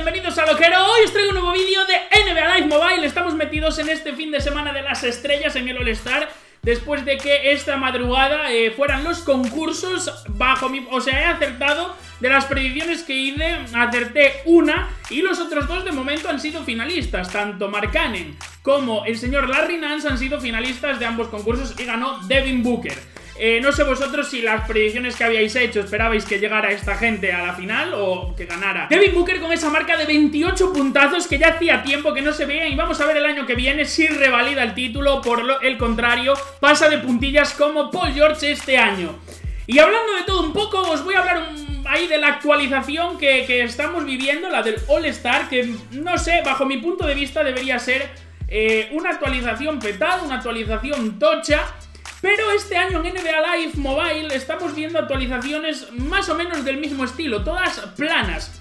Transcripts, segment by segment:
bienvenidos a Loquero. Hoy os traigo un nuevo vídeo de NBA Live Mobile. Estamos metidos en este fin de semana de las estrellas en el All-Star, después de que esta madrugada fueran los concursos. He acertado de las predicciones que hice, acerté una, y los otros dos de momento han sido finalistas. Tanto Mark Cannon como el señor Larry Nance han sido finalistas de ambos concursos y ganó Devin Booker. No sé vosotros si las predicciones que habíais hecho esperabais que llegara esta gente a la final o que ganara Devin Booker con esa marca de 28 puntazos que ya hacía tiempo que no se veía, y vamos a ver el año que viene si revalida el título. Por el contrario, pasa de puntillas como Paul George este año. Y hablando de todo un poco, os voy a hablar ahí de la actualización que estamos viviendo, la del All-Star, que no sé, bajo mi punto de vista debería ser una actualización petada, una actualización tocha. Pero este año en NBA Live Mobile estamos viendo actualizaciones más o menos del mismo estilo, todas planas.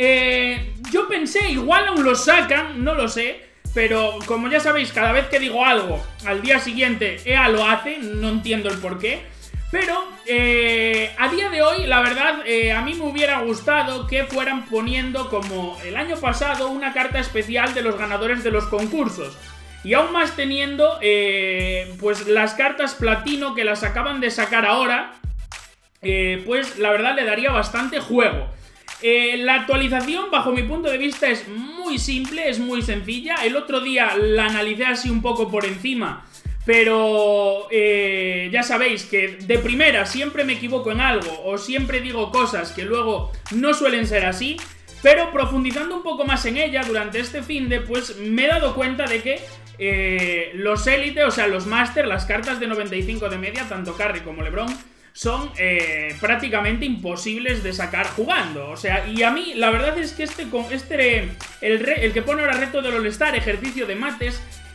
Yo pensé, igual aún lo sacan, no lo sé, pero como ya sabéis, cada vez que digo algo, al día siguiente EA lo hace, no entiendo el porqué. Pero a día de hoy, la verdad, a mí me hubiera gustado que fueran poniendo, como el año pasado, una carta especial de los ganadores de los concursos. Y aún más teniendo, pues las cartas platino que las acaban de sacar ahora, pues la verdad le daría bastante juego. La actualización, bajo mi punto de vista, es muy simple, es muy sencilla. El otro día la analicé así un poco por encima, pero ya sabéis que de primera siempre me equivoco en algo o siempre digo cosas que luego no suelen ser así. Pero profundizando un poco más en ella durante este finde, pues me he dado cuenta de que los Elite, o sea, los Master, las cartas de 95 de media, tanto Curry como LeBron, son prácticamente imposibles de sacar jugando. O sea, y a mí la verdad es que el que pone ahora reto del All-Star, ejercicio de mates,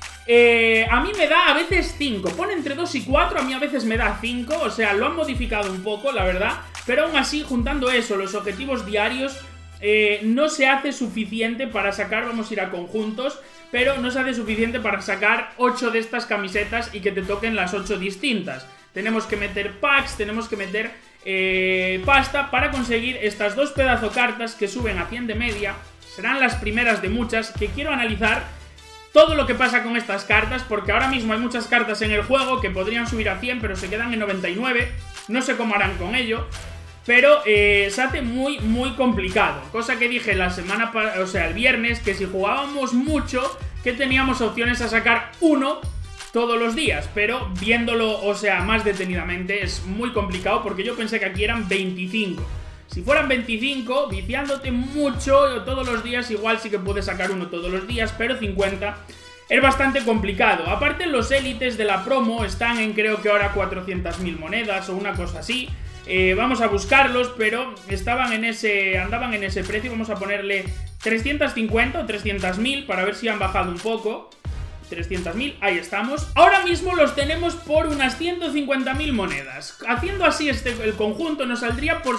a mí me da a veces 5, pone entre 2 y 4, a mí a veces me da 5, o sea, lo han modificado un poco, la verdad. Pero aún así, juntando eso, los objetivos diarios, no se hace suficiente para sacar, vamos a ir a conjuntos, pero no se hace suficiente para sacar 8 de estas camisetas y que te toquen las 8 distintas. Tenemos que meter packs, tenemos que meter pasta para conseguir estas dos pedazo cartas que suben a 100 de media. Serán las primeras de muchas que quiero analizar todo lo que pasa con estas cartas, porque ahora mismo hay muchas cartas en el juego que podrían subir a 100 pero se quedan en 99, no sé cómo harán con ello. Pero se hace muy complicado. Cosa que dije la semana pasada, o sea, el viernes, que si jugábamos mucho, que teníamos opciones a sacar uno todos los días. Pero viéndolo, o sea, más detenidamente, es muy complicado, porque yo pensé que aquí eran 25. Si fueran 25, viciándote mucho todos los días, igual sí que puedes sacar uno todos los días, pero 50 es bastante complicado. Aparte, los élites de la promo están en, creo que ahora 400.000 monedas o una cosa así. Vamos a buscarlos, pero andaban en ese precio. Vamos a ponerle 350 o 300.000 para ver si han bajado un poco. 300.000, ahí estamos. Ahora mismo los tenemos por unas 150.000 monedas. Haciendo así el conjunto nos saldría por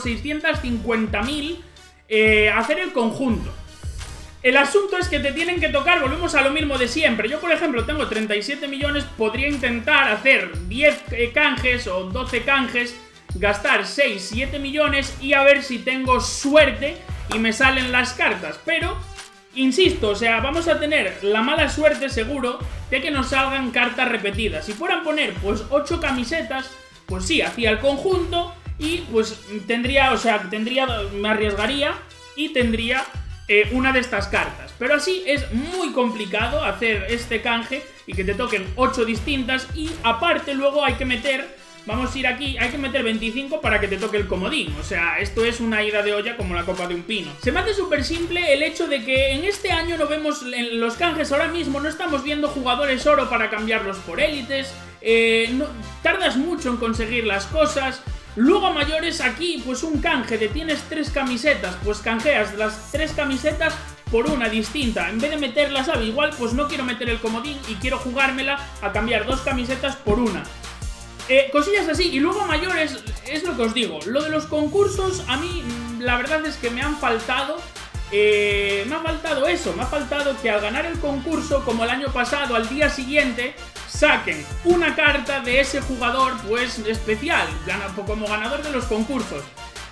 650.000 hacer el conjunto. El asunto es que te tienen que tocar, volvemos a lo mismo de siempre. Yo, por ejemplo, tengo 37 millones, podría intentar hacer 10 canjes o 12 canjes, gastar 6-7 millones y a ver si tengo suerte y me salen las cartas. Pero, insisto, o sea, vamos a tener la mala suerte seguro de que nos salgan cartas repetidas. Si fueran poner pues 8 camisetas, pues sí, hacía el conjunto y pues me arriesgaría y tendría una de estas cartas. Pero así es muy complicado hacer este canje y que te toquen 8 distintas, y aparte luego hay que meter... Vamos a ir aquí, hay que meter 25 para que te toque el comodín. O sea, esto es una ida de olla como la copa de un pino. Se me hace súper simple el hecho de que en este año no vemos en los canjes ahora mismo, no estamos viendo jugadores oro para cambiarlos por élites. Tardas mucho en conseguir las cosas. Luego a mayores aquí, pues un canje de tienes 3 camisetas, pues canjeas las 3 camisetas por una distinta. En vez de meterlas, ¿sabes? Igual pues no quiero meter el comodín y quiero jugármela a cambiar 2 camisetas por una. Cosillas así. Y luego a mayores, es lo que os digo, lo de los concursos, a mí la verdad es que me han faltado eso, me ha faltado que al ganar el concurso, como el año pasado, al día siguiente saquen una carta de ese jugador pues especial, como ganador de los concursos.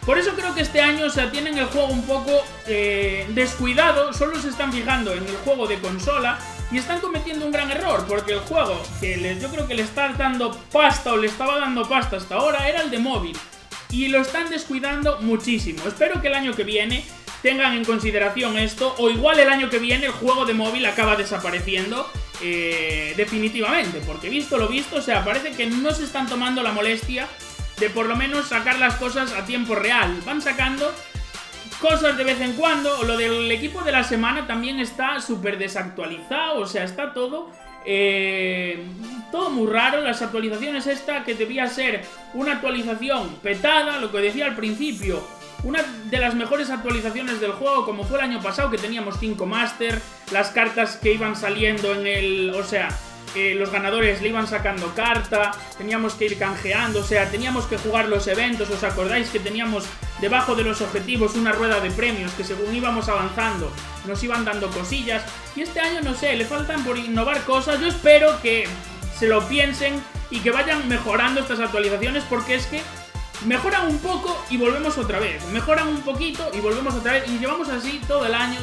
Por eso creo que este año, o sea, tienen el juego un poco descuidado, solo se están fijando en el juego de consola y están cometiendo un gran error, porque el juego que yo creo que le está dando pasta o le estaba dando pasta hasta ahora era el de móvil y lo están descuidando muchísimo. Espero que el año que viene tengan en consideración esto, o igual el año que viene el juego de móvil acaba desapareciendo definitivamente, porque visto lo visto, o sea, parece que no se están tomando la molestia de por lo menos sacar las cosas a tiempo real. Van sacando cosas de vez en cuando. Lo del equipo de la semana también está súper desactualizado, o sea, está todo todo muy raro. Las actualizaciones esta que debía ser una actualización petada, lo que decía al principio, una de las mejores actualizaciones del juego, como fue el año pasado, que teníamos 5 Master, las cartas que iban saliendo en el... o sea, los ganadores le iban sacando carta, teníamos que ir canjeando, o sea, teníamos que jugar los eventos. ¿Os acordáis que teníamos debajo de los objetivos una rueda de premios que según íbamos avanzando nos iban dando cosillas? Y este año, no sé, le faltan por innovar cosas. Yo espero que se lo piensen y que vayan mejorando estas actualizaciones, porque es que mejoran un poco y volvemos otra vez, mejoran un poquito y volvemos otra vez, y llevamos así todo el año.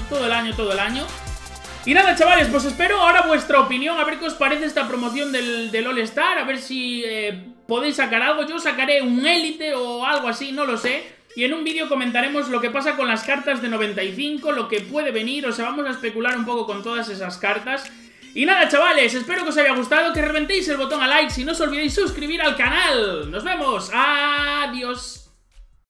Y nada, chavales, pues espero ahora vuestra opinión, a ver qué os parece esta promoción del All Star, a ver si podéis sacar algo. Yo sacaré un élite o algo así, no lo sé, y en un vídeo comentaremos lo que pasa con las cartas de 95, lo que puede venir, o sea, vamos a especular un poco con todas esas cartas. Y nada, chavales, espero que os haya gustado, que reventéis el botón a like, si no os olvidéis suscribir al canal. Nos vemos, adiós.